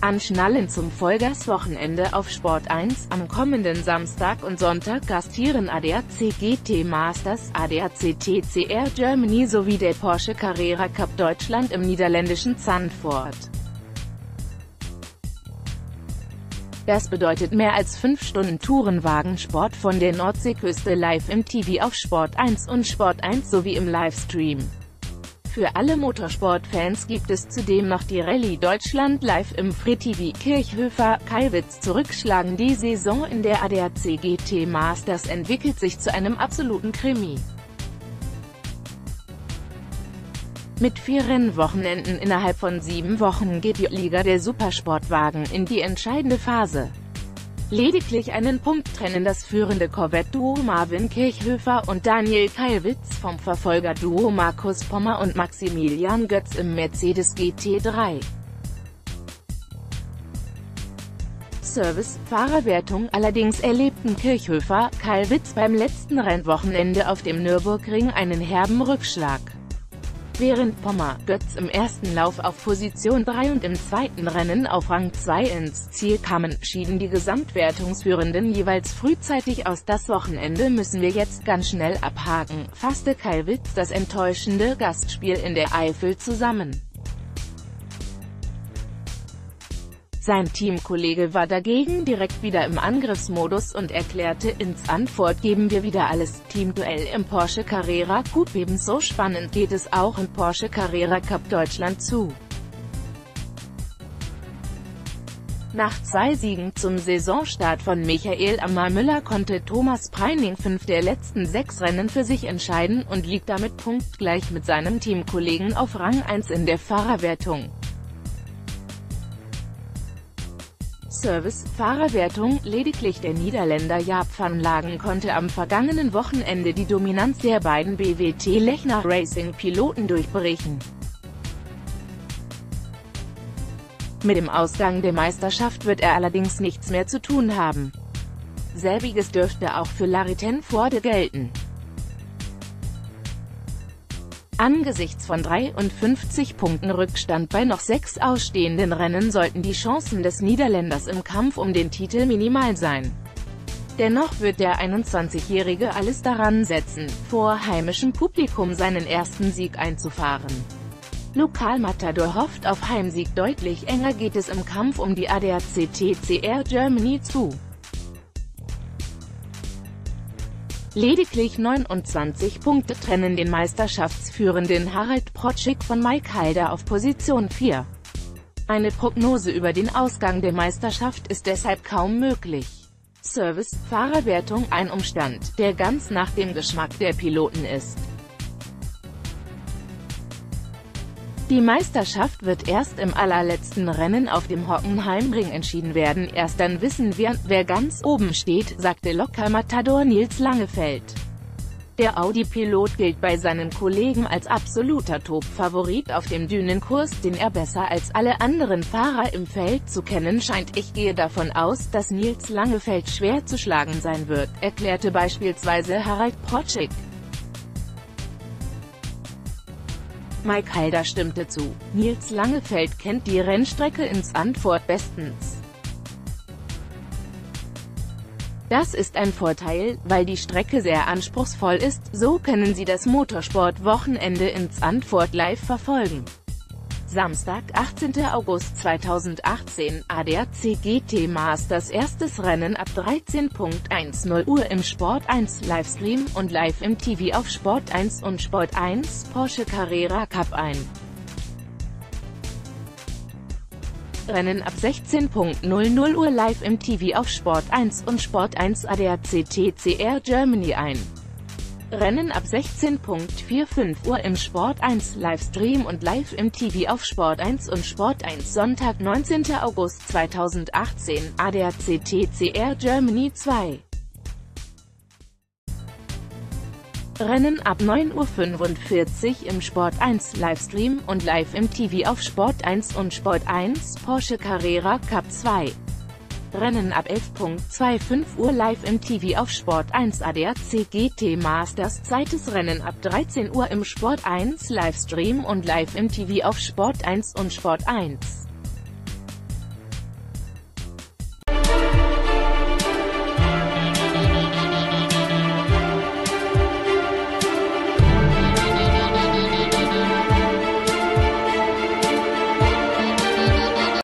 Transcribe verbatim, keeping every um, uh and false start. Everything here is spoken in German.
Anschnallen zum Vollgas-Wochenende auf Sport eins. Am kommenden Samstag und Sonntag gastieren A D A C G T Masters, A D A C T C R Germany sowie der Porsche Carrera Cup Deutschland im niederländischen Zandvoort. Das bedeutet mehr als fünf Stunden Tourenwagensport von der Nordseeküste live im T V auf Sport eins und Sport eins sowie im Livestream. Für alle Motorsportfans gibt es zudem noch die Rallye Deutschland live im Free-T V. Kirchhöfer, Kallwitz zurückschlagen. Die Saison in der A D A C G T Masters entwickelt sich zu einem absoluten Krimi. Mit vier Rennwochenenden innerhalb von sieben Wochen geht die Liga der Supersportwagen in die entscheidende Phase. Lediglich einen Punkt trennen das führende Corvette-Duo Marvin Kirchhöfer und Daniel Kallwitz vom Verfolger-Duo Markus Pommer und Maximilian Götz im Mercedes G T drei. Service-Fahrerwertung. Allerdings erlebten Kirchhöfer, Kallwitz beim letzten Rennwochenende auf dem Nürburgring einen herben Rückschlag. Während Pommer, Götz im ersten Lauf auf Position drei und im zweiten Rennen auf Rang zwei ins Ziel kamen, schieden die Gesamtwertungsführenden jeweils frühzeitig aus. Das Wochenende müssen wir jetzt ganz schnell abhaken, fasste Kallwitz das enttäuschende Gastspiel in der Eifel zusammen. Sein Teamkollege war dagegen direkt wieder im Angriffsmodus und erklärte, ins Zandvoort geben wir wieder alles. Teamduell im Porsche Carrera Cup. Ebenso spannend geht es auch im Porsche Carrera Cup Deutschland zu. Nach zwei Siegen zum Saisonstart von Michael Amar-Müller konnte Thomas Preining fünf der letzten sechs Rennen für sich entscheiden und liegt damit punktgleich mit seinem Teamkollegen auf Rang eins in der Fahrerwertung. Service-Fahrerwertung. Lediglich der Niederländer Jaap van Lagen konnte am vergangenen Wochenende die Dominanz der beiden B W T-Lechner Racing-Piloten durchbrechen. Mit dem Ausgang der Meisterschaft wird er allerdings nichts mehr zu tun haben. Selbiges dürfte auch für Larry ten Voorde gelten. Angesichts von dreiundfünfzig Punkten Rückstand bei noch sechs ausstehenden Rennen sollten die Chancen des Niederländers im Kampf um den Titel minimal sein. Dennoch wird der einundzwanzigjährige alles daran setzen, vor heimischem Publikum seinen ersten Sieg einzufahren. Lokalmatador hofft auf Heimsieg. Deutlich enger geht es im Kampf um die A D A C T C R Germany zu. Lediglich neunundzwanzig Punkte trennen den meisterschaftsführenden Harald Protzschik von Mike Halder auf Position vier. Eine Prognose über den Ausgang der Meisterschaft ist deshalb kaum möglich. Service-Fahrerwertung. Ein Umstand, der ganz nach dem Geschmack der Piloten ist. Die Meisterschaft wird erst im allerletzten Rennen auf dem Hockenheimring entschieden werden. Erst dann wissen wir, wer ganz oben steht, sagte Lokalmatador Nils Langefeld. Der Audi-Pilot gilt bei seinen Kollegen als absoluter Top-Favorit auf dem Dünenkurs, den er besser als alle anderen Fahrer im Feld zu kennen scheint. Ich gehe davon aus, dass Nils Langefeld schwer zu schlagen sein wird, erklärte beispielsweise Harald Protzschik. Mike Halder stimmte zu. Nils Langefeld kennt die Rennstrecke in Zandvoort bestens. Das ist ein Vorteil, weil die Strecke sehr anspruchsvoll ist, so können Sie das Motorsport-Wochenende in Zandvoort live verfolgen. Samstag, achtzehnter August zweitausendachtzehn, A D A C G T Masters erstes Rennen ab dreizehn Uhr im Sport eins Livestream und live im T V auf Sport eins und Sport eins. Porsche Carrera Cup ein. Rennen ab sechzehn Uhr live im T V auf Sport eins und Sport eins. A D A C T C R Germany ein. Rennen ab sechzehn fünfundvierzig Uhr im Sport eins Livestream und live im T V auf Sport eins und Sport eins. Sonntag, neunzehnter August zweitausendachtzehn, A D A C T C R Germany zwei. Rennen ab neun Uhr fünfundvierzig im Sport eins Livestream und live im T V auf Sport eins und Sport eins. Porsche Carrera Cup zwei. Rennen ab elf fünfundzwanzig Uhr live im T V auf Sport eins. A D A C G T Masters zweites Rennen ab dreizehn Uhr im Sport eins Livestream und live im T V auf Sport eins und Sport eins.